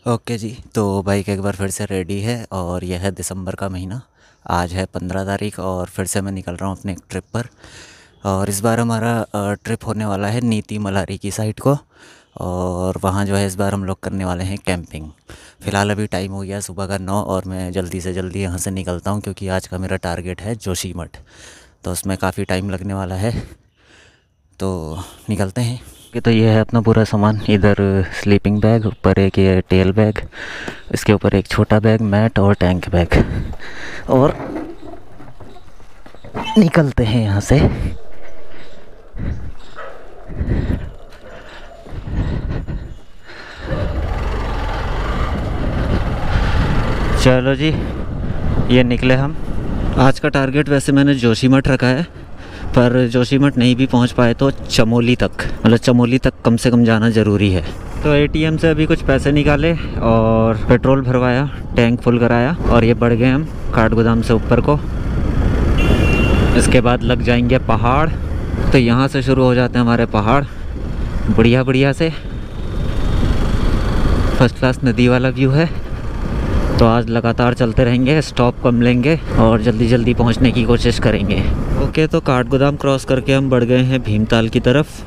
Okay जी, तो bike एक बार फिर से रेडी है और यह है दिसंबर का महीना। आज है 15 तारीख और फिर से मैं निकल रहा हूँ अपने एक ट्रिप पर। और इस बार हमारा ट्रिप होने वाला है नीती मलारी की साइड को। और वहाँ जो है इस बार हम लोग करने वाले हैं कैंपिंग। फ़िलहाल अभी टाइम हो गया है सुबह का 9 और मैं जल्दी से जल्दी यहाँ से निकलता हूँ क्योंकि आज का मेरा टारगेट है जोशीमठ। तो उसमें काफ़ी टाइम लगने वाला है, तो निकलते हैं। कि तो ये है अपना पूरा सामान। इधर स्लीपिंग बैग, ऊपर एक ये टेल बैग, इसके ऊपर एक छोटा बैग, मैट और टैंक बैग। और निकलते हैं यहाँ से। चलो जी, ये निकले हम। आज का टारगेट वैसे मैंने जोशीमठ रखा है, पर जोशीमठ नहीं भी पहुंच पाए तो चमोली तक, मतलब चमोली तक कम से कम जाना ज़रूरी है। तो एटीएम से अभी कुछ पैसे निकाले और पेट्रोल भरवाया, टैंक फुल कराया और ये बढ़ गए हम काठगोदाम से ऊपर को। इसके बाद लग जाएंगे पहाड़। तो यहाँ से शुरू हो जाते हैं हमारे पहाड़, बढ़िया बढ़िया से। फर्स्ट क्लास नदी वाला व्यू है। तो आज लगातार चलते रहेंगे, स्टॉप कम लेंगे और जल्दी जल्दी पहुंचने की कोशिश करेंगे। ओके, तो काठगोदाम क्रॉस करके हम बढ़ गए हैं भीमताल की तरफ।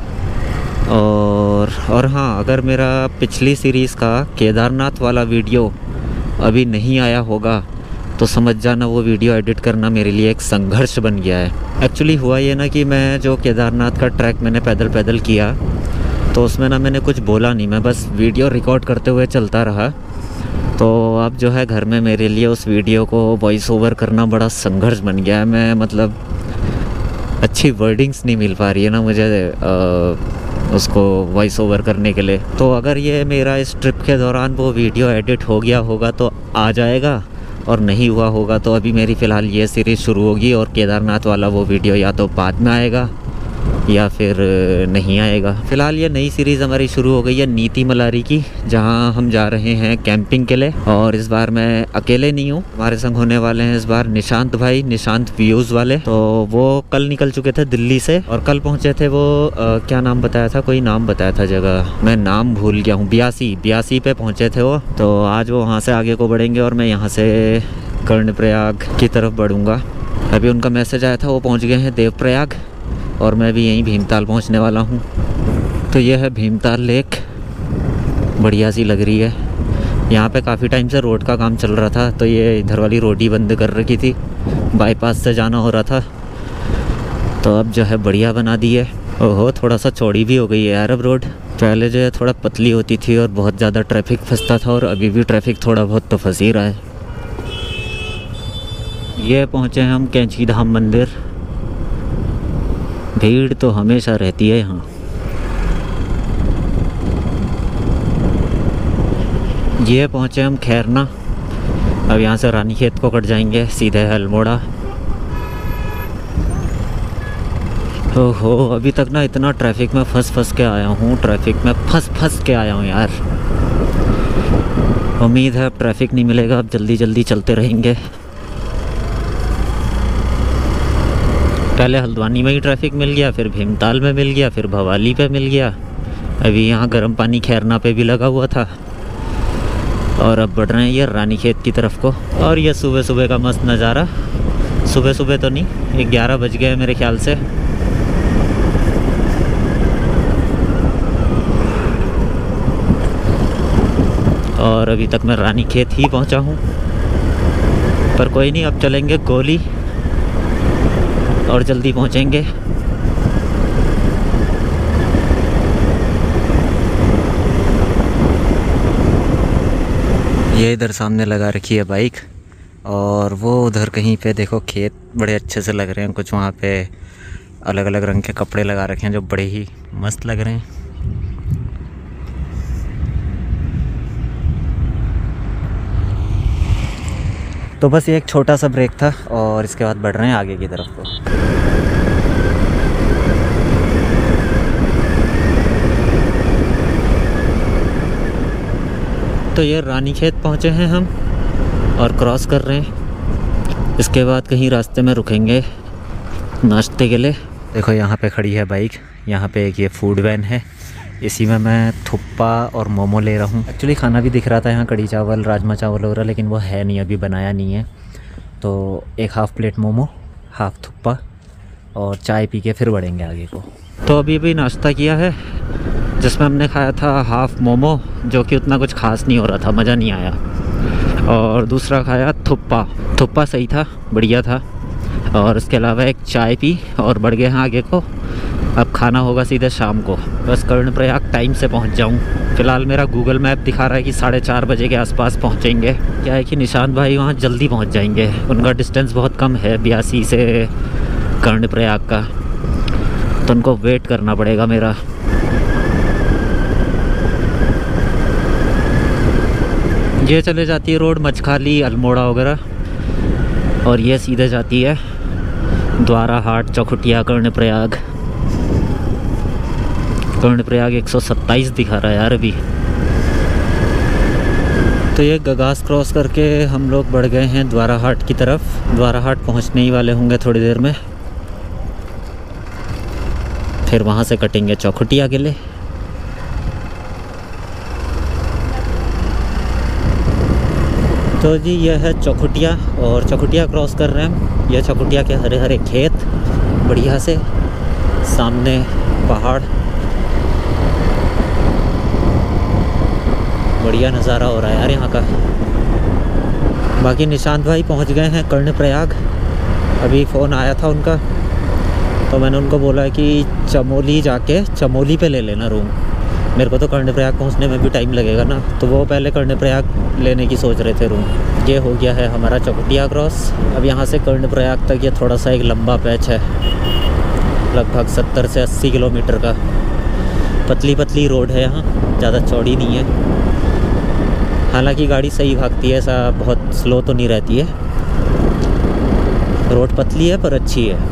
और हाँ, अगर मेरा पिछली सीरीज़ का केदारनाथ वाला वीडियो अभी नहीं आया होगा तो समझ जाना वो वीडियो एडिट करना मेरे लिए एक संघर्ष बन गया है। एक्चुअली हुआ ये ना कि मैं जो केदारनाथ का ट्रैक मैंने पैदल पैदल किया, तो उसमें ना मैंने कुछ बोला नहीं, मैं बस वीडियो रिकॉर्ड करते हुए चलता रहा। तो अब जो है घर में मेरे लिए उस वीडियो को वॉइस ओवर करना बड़ा संघर्ष बन गया है। मैं मतलब अच्छी वर्डिंग्स नहीं मिल पा रही है ना मुझे उसको वॉइस ओवर करने के लिए। तो अगर ये मेरा इस ट्रिप के दौरान वो वीडियो एडिट हो गया होगा तो आ जाएगा, और नहीं हुआ होगा तो अभी मेरी फ़िलहाल ये सीरीज़ शुरू होगी और केदारनाथ वाला वो वीडियो या तो बाद में आएगा या फिर नहीं आएगा। फ़िलहाल ये नई सीरीज़ हमारी शुरू हो गई है नीती मलारी की, जहां हम जा रहे हैं कैंपिंग के लिए। और इस बार मैं अकेले नहीं हूँ, हमारे संग होने वाले हैं इस बार निशांत भाई, निशांत व्यूज़ वाले। तो वो कल निकल चुके थे दिल्ली से और कल पहुँचे थे वो क्या नाम बताया था, कोई नाम बताया था जगह, मैं नाम भूल गया हूँ। ब्यासी पे पहुँचे थे वो। तो आज वो वहाँ से आगे को बढ़ेंगे और मैं यहाँ से कर्णप्रयाग की तरफ बढ़ूँगा। अभी उनका मैसेज आया था, वो पहुँच गए हैं देवप्रयाग और मैं भी यहीं भीमताल पहुंचने वाला हूं। तो यह है भीमताल लेक, बढ़िया सी लग रही है। यहाँ पे काफ़ी टाइम से रोड का काम चल रहा था, तो ये इधर वाली रोड ही बंद कर रखी थी, बाईपास से जाना हो रहा था। तो अब जो है बढ़िया बना दी है। ओहो, थोड़ा सा चौड़ी भी हो गई है यार अब रोड। पहले जो है थोड़ा पतली होती थी और बहुत ज़्यादा ट्रैफिक फंसता था, और अभी भी ट्रैफिक थोड़ा बहुत तो फंस ही रहा है। ये पहुँचे हैं हम कैंची धाम मंदिर। भीड़ तो हमेशा रहती है यहाँ। ये पहुँचे हम खैरना। अब यहाँ से रानीखेत को कट जाएंगे सीधे अल्मोड़ा। ओहो, अभी तक ना इतना ट्रैफिक में फंस के आया हूँ, ट्रैफिक में फंस के आया हूँ यार। उम्मीद है अब ट्रैफिक नहीं मिलेगा, अब जल्दी जल्दी चलते रहेंगे। पहले हल्द्वानी में ही ट्रैफिक मिल गया, फिर भीमताल में मिल गया, फिर भवाली पे मिल गया, अभी यहाँ गर्म पानी खैरना पे भी लगा हुआ था। और अब बढ़ रहे हैं ये रानीखेत की तरफ को। और ये सुबह सुबह का मस्त नज़ारा। सुबह सुबह तो नहीं, 11 बज गए मेरे ख्याल से। और अभी तक मैं रानीखेत ही पहुँचा हूँ, पर कोई नहीं, अब चलेंगे गोली और जल्दी पहुंचेंगे। ये इधर सामने लगा रखी है बाइक, और वो उधर कहीं पे देखो खेत बड़े अच्छे से लग रहे हैं। कुछ वहाँ पे अलग अलग रंग के कपड़े लगा रखे हैं जो बड़े ही मस्त लग रहे हैं। तो बस ये एक छोटा सा ब्रेक था और इसके बाद बढ़ रहे हैं आगे की तरफ को। तो ये रानीखेत पहुँचे हैं हम और क्रॉस कर रहे हैं। इसके बाद कहीं रास्ते में रुकेंगे नाश्ते के लिए। देखो यहाँ पे खड़ी है बाइक, यहाँ पे एक ये फूड वैन है इसी में मैं थुप्पा और मोमो ले रहा हूँ। एक्चुअली खाना भी दिख रहा था यहाँ, कड़ी चावल, राजमा चावल वगैरह, लेकिन वो है नहीं, अभी बनाया नहीं है। तो एक हाफ़ प्लेट मोमो, हाफ़ थुप्पा और चाय पी के फिर बढ़ेंगे आगे को। तो अभी नाश्ता किया है, जिसमें हमने खाया था हाफ़ मोमो, जो कि उतना कुछ खास नहीं हो रहा था, मज़ा नहीं आया। और दूसरा खाया थुप्पा सही था, बढ़िया था। और उसके अलावा एक चाय पी और बढ़ गए हैं आगे को। अब खाना होगा सीधे शाम को। बस कर्णप्रयाग टाइम से पहुंच जाऊं। फ़िलहाल मेरा गूगल मैप दिखा रहा है कि 4:30 बजे के आसपास पहुंचेंगे। क्या है कि निशांत भाई वहां जल्दी पहुंच जाएंगे, उनका डिस्टेंस बहुत कम है 82 से कर्णप्रयाग का, तो उनको वेट करना पड़ेगा मेरा। ये चले जाती है रोड मचखाली, अल्मोड़ा वगैरह, और ये सीधे जाती है द्वारा हाट, चौखुटिया, कर्णप्रयाग। 127 दिखा रहा है यार अभी। तो ये गगास क्रॉस करके हम लोग बढ़ गए हैं द्वारा हाट की तरफ। द्वारा हाट पहुंचने ही वाले होंगे थोड़ी देर में, फिर वहाँ से कटेंगे चौखुटिया के लिए। तो जी यह है चौखुटिया, और चौखुटिया क्रॉस कर रहे हैं हम। यह चौखुटिया के हरे हरे खेत, बढ़िया से सामने पहाड़, बढ़िया नज़ारा हो रहा है यार यहाँ का। बाकी निशांत भाई पहुँच गए हैं कर्णप्रयाग। अभी फ़ोन आया था उनका, तो मैंने उनको बोला कि चमोली जाके चमोली पे ले लेना रूम। मेरे को तो कर्णप्रयाग पहुँचने में भी टाइम लगेगा ना, तो वो पहले कर्णप्रयाग लेने की सोच रहे थे रूम। ये हो गया है हमारा चौखुटिया क्रॉस। अब यहाँ से कर्णप्रयाग तक ये थोड़ा सा एक लंबा पैच है, लगभग 70 से 80 किलोमीटर का। पतली पतली रोड है यहाँ, ज़्यादा चौड़ी नहीं है। हालांकि गाड़ी सही भागती है, ऐसा बहुत स्लो तो नहीं रहती है। रोड पतली है पर अच्छी है।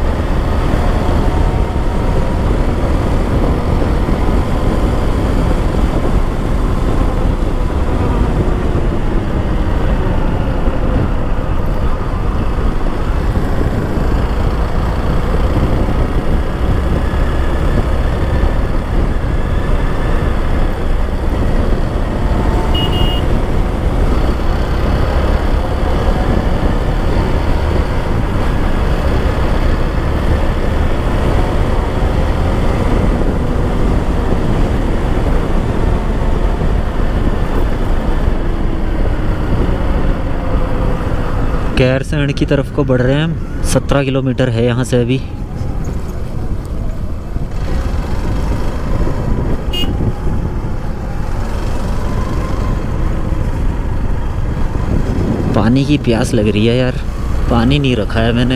गैरसैंण की तरफ को बढ़ रहे हैं हम। 17 किलोमीटर है यहाँ से अभी। पानी की प्यास लग रही है यार, पानी नहीं रखा है मैंने।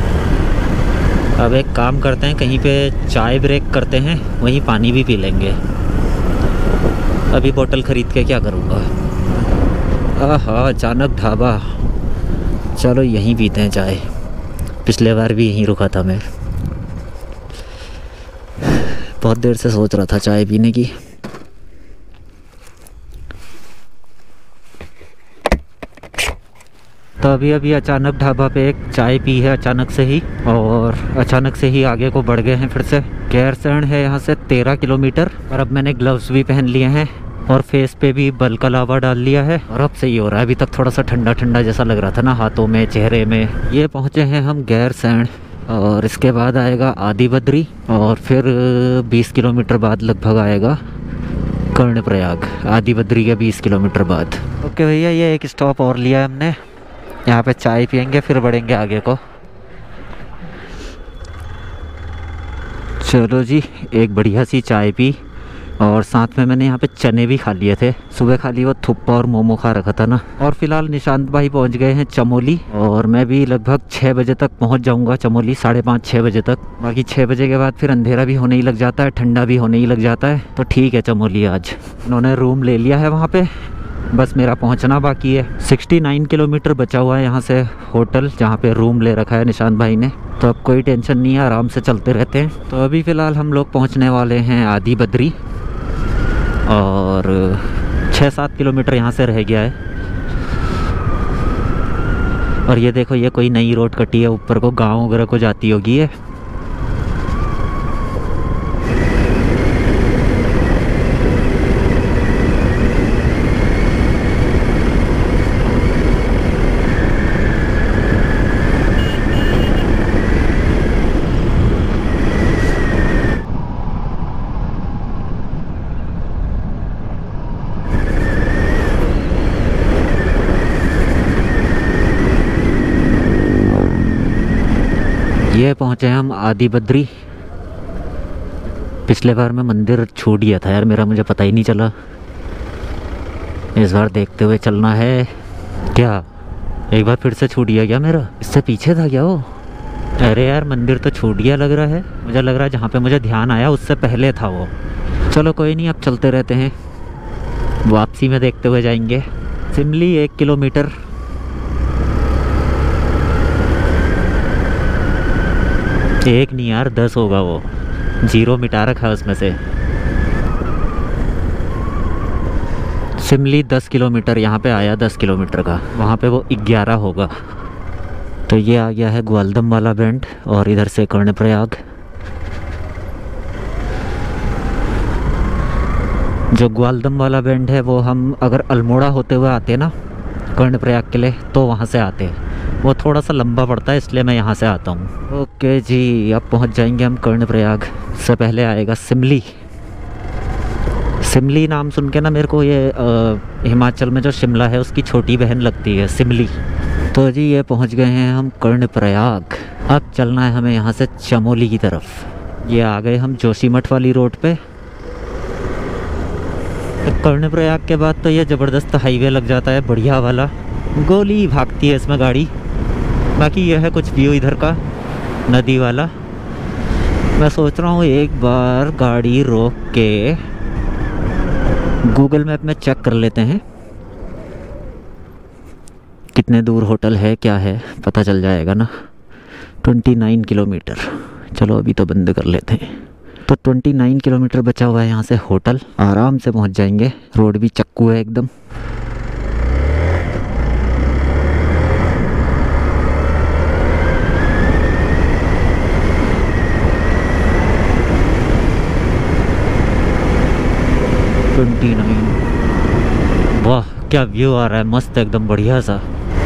अब एक काम करते हैं, कहीं पे चाय ब्रेक करते हैं, वहीं पानी भी पी लेंगे। अभी बोतल ख़रीद के क्या करूँगा। आहा, अचानक ढाबा, चलो यहीं पीते हैं चाय। पिछले बार भी यहीं रुका था मैं, बहुत देर से सोच रहा था चाय पीने की। तो अभी अचानक ढाबा पे एक चाय पी है अचानक से ही, और अचानक से ही आगे को बढ़ गए हैं फिर से। गैरसैंण है यहाँ से 13 किलोमीटर। और अब मैंने ग्लव्स भी पहन लिए हैं और फेस पे भी बल का लावा डाल लिया है, और अब सही हो रहा है। अभी तक थोड़ा सा ठंडा ठंडा जैसा लग रहा था ना हाथों में, चेहरे में। ये पहुँचे हैं हम गैरसैंण, और इसके बाद आएगा आदि बद्री, और फिर 20 किलोमीटर बाद लगभग आएगा कर्णप्रयाग। आदि बद्री के 20 किलोमीटर बाद। ओके भैया, ये एक स्टॉप और लिया है हमने, यहाँ पे चाय पियेंगे फिर बढ़ेंगे आगे को। चलो जी, एक बढ़िया सी चाय पी, और साथ में मैंने यहाँ पे चने भी खा लिए थे। सुबह खाली वो थुप्पा और मोमो खा रखा था ना। और फिलहाल निशांत भाई पहुँच गए हैं चमोली, और मैं भी लगभग 6 बजे तक पहुँच जाऊँगा चमोली, 5:30-6 बजे तक। बाकी 6 बजे के बाद फिर अंधेरा भी होने ही लग जाता है, ठंडा भी होने ही लग जाता है। तो ठीक है चमोली, आज उन्होंने रूम ले लिया है वहाँ पे, बस मेरा पहुंचना बाकी है। 69 किलोमीटर बचा हुआ है यहाँ से होटल, जहाँ पे रूम ले रखा है निशांत भाई ने। तो अब कोई टेंशन नहीं है, आराम से चलते रहते हैं। तो अभी फ़िलहाल हम लोग पहुँचने वाले हैं आदि बद्री, और 6-7 किलोमीटर यहाँ से रह गया है। और ये देखो, ये कोई नई रोड कटी है, ऊपर को गाँव वगैरह को जाती होगी ये। ये पहुँचे हम आदि बद्री। पिछले बार मैं मंदिर छूट गया था यार मेरा, मुझे पता ही नहीं चला। इस बार देखते हुए चलना है। क्या एक बार फिर से छूट गया क्या मेरा? इससे पीछे था क्या वो? अरे यार मंदिर तो छूट गया लग रहा है। मुझे लग रहा है जहाँ पे मुझे ध्यान आया उससे पहले था वो। चलो कोई नहीं, अब चलते रहते हैं। वापसी में देखते हुए जाएंगे। सिमली 1 किलोमीटर। एक नहीं यार 10 होगा वो, 0 मिटा रखा है उसमें से। सिमली 10 किलोमीटर, यहाँ पे आया 10 किलोमीटर का, वहाँ पे वो 11 होगा। तो ये आ गया है ग्वालदम वाला बैंड और इधर से कर्णप्रयाग। जो ग्वालदम वाला बैंड है वो हम अगर अल्मोड़ा होते हुए आते ना कर्णप्रयाग के लिए तो वहाँ से आते हैं। वो थोड़ा सा लंबा पड़ता है इसलिए मैं यहाँ से आता हूँ। ओके जी, अब पहुँच जाएंगे हम कर्णप्रयाग। से पहले आएगा सिमली। सिमली नाम सुन के ना मेरे को ये हिमाचल में जो शिमला है उसकी छोटी बहन लगती है, सिमली। तो जी ये पहुंच गए हैं हम कर्णप्रयाग। अब चलना है हमें यहाँ से चमोली की तरफ। ये आ गए हम जोशीमठ वाली रोड पे। कर्णप्रयाग के बाद तो ये ज़बरदस्त हाईवे लग जाता है, बढ़िया वाला, गोली भागती है इसमें गाड़ी। बाकी यह है कुछ व्यू इधर का नदी वाला। मैं सोच रहा हूँ एक बार गाड़ी रोक के गूगल मैप में चेक कर लेते हैं कितने दूर होटल है, क्या है, पता चल जाएगा ना। 29 किलोमीटर। चलो अभी तो बंद कर लेते हैं। तो 29 किलोमीटर बचा हुआ है यहाँ से होटल, आराम से पहुँच जाएंगे। रोड भी चक्कू है एकदम। वाह क्या व्यू आ रहा है, मस्त एकदम बढ़िया सा।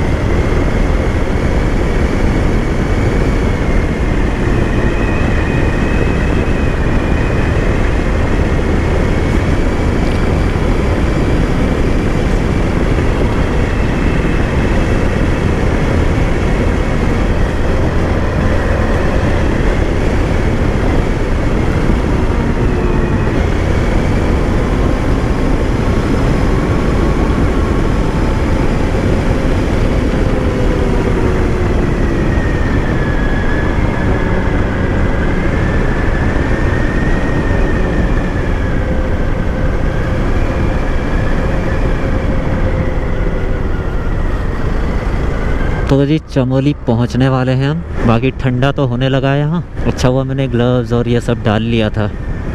तो जी चमोली पहुंचने वाले हैं हम। बाकी ठंडा तो होने लगा है यहाँ। अच्छा हुआ मैंने ग्लव्स और ये सब डाल लिया था।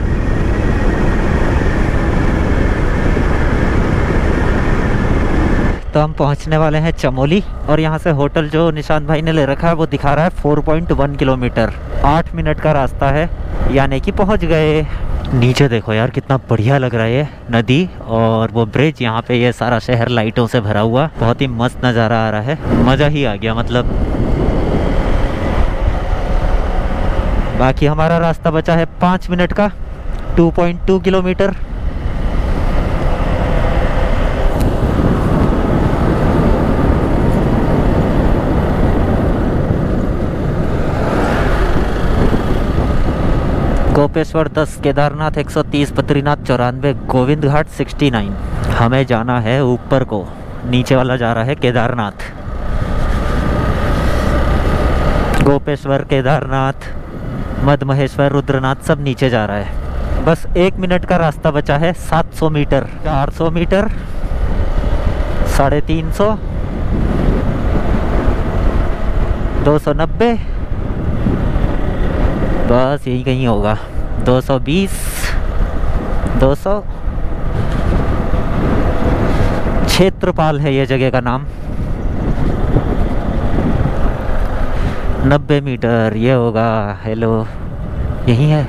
तो हम पहुंचने वाले हैं चमोली और यहाँ से होटल जो निशांत भाई ने ले रखा है वो दिखा रहा है 4.1 किलोमीटर, 8 मिनट का रास्ता है, यानी कि पहुंच गए। नीचे देखो यार कितना बढ़िया लग रहा है ये नदी और वो ब्रिज। यहाँ पे ये सारा शहर लाइटों से भरा हुआ, बहुत ही मस्त नज़ारा आ रहा है, मज़ा ही आ गया मतलब। बाकी हमारा रास्ता बचा है 5 मिनट का, 2.2 किलोमीटर। गोपेश्वर 10, केदारनाथ 130, बद्रीनाथ 94, गोविंद घाट 69। हमें जाना है ऊपर को, नीचे वाला जा रहा है केदारनाथ। गोपेश्वर, केदारनाथ, मद महेश्वर, रुद्रनाथ सब नीचे जा रहा है। बस 1 मिनट का रास्ता बचा है। 700 मीटर, 400 मीटर, 350, 290, बस यही कहीं होगा। 220, 200। क्षेत्रपाल है ये जगह का नाम। 90 मीटर ये होगा। हेलो, यही है।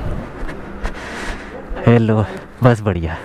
हेलो, बस बढ़िया।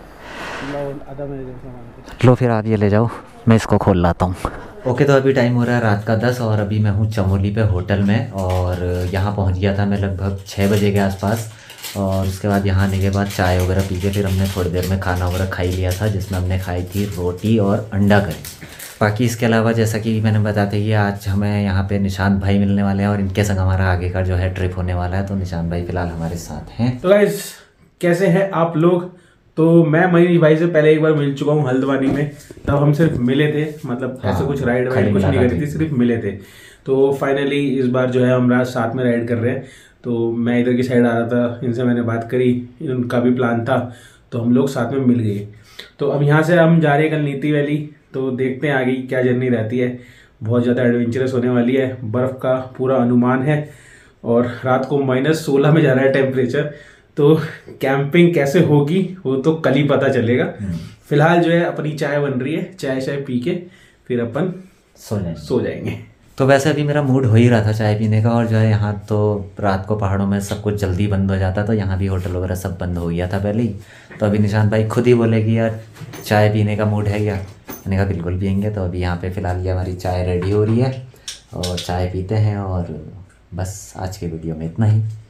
लो फिर आप ये ले जाओ, मैं इसको खोल लाता हूँ। ओके तो अभी टाइम हो रहा है रात का 10 और अभी मैं हूँ चमोली पे होटल में और यहाँ पहुँच गया था मैं लगभग 6 बजे के आसपास। और उसके बाद यहाँ आने के बाद चाय वगैरह पी के फिर हमने थोड़ी देर में खाना वगैरह खा ही लिया था, जिसमें हमने खाई थी रोटी और अंडा करी। बाकी इसके अलावा जैसा कि मैंने बताते कि आज हमें यहाँ पे निशांत भाई मिलने वाले हैं और इनके संग हमारा आगे का जो है ट्रिप होने वाला है। तो निशांत भाई फिलहाल हमारे साथ हैं। तो गाइस कैसे हैं आप लोग? तो मैं मनीष भाई से पहले एक बार मिल चुका हूँ हल्द्वानी में, तब हम सिर्फ मिले थे, मतलब हाँ, ऐसे कुछ राइड वाइड कुछ नहीं करी थी, सिर्फ मिले थे। तो फाइनली इस बार जो है हम रात साथ में राइड कर रहे हैं। तो मैं इधर की साइड आ रहा था, इनसे मैंने बात करी, इनका भी प्लान था, तो हम लोग साथ में मिल गए। तो अब यहाँ से हम जा रहे हैं कल नीति वैली, तो देखते हैं आगे की क्या जर्नी रहती है। बहुत ज़्यादा एडवेंचरस होने वाली है, बर्फ़ का पूरा अनुमान है और रात को -16 में जा रहा है टेम्परेचर। तो कैंपिंग कैसे होगी वो तो कल ही पता चलेगा। फिलहाल जो है अपनी चाय बन रही है, चाय पी के फिर अपन सो जाएंगे। तो वैसे अभी मेरा मूड हो ही रहा था चाय पीने का, और जो है यहाँ तो रात को पहाड़ों में सब कुछ जल्दी बंद हो जाता, तो यहाँ भी होटल वगैरह सब बंद हो गया था पहले ही। तो अभी निशांत भाई खुद ही बोले कि यार चाय पीने का मूड है क्या? मैंने कहा बिल्कुल पियेंगे। तो अभी यहाँ पे फ़िलहाल ये हमारी चाय रेडी हो रही है और चाय पीते हैं, और बस आज के वीडियो में इतना ही।